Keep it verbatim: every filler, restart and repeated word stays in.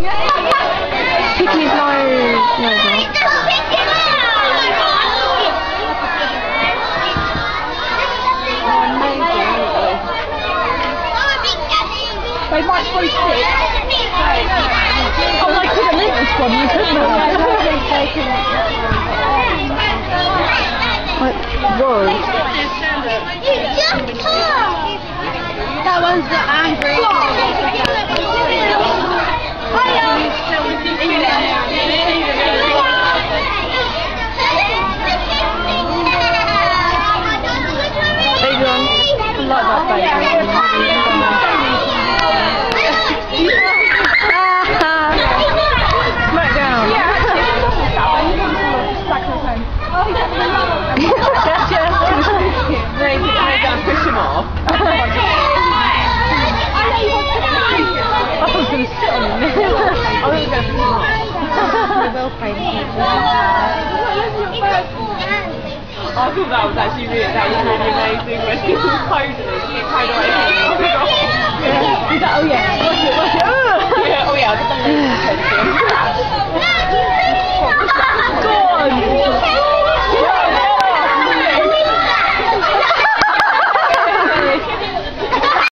Picky's no... No, it's not. They might throw six. Oh, they could have lit this one, you couldn't have. What was? That one's the angry. Big one. I like that baby. Smack down. Push him off. I was going to sit on him. I was going to push him off. I thought that was actually really, that was really amazing when he was posing and he carried away. Oh, yeah.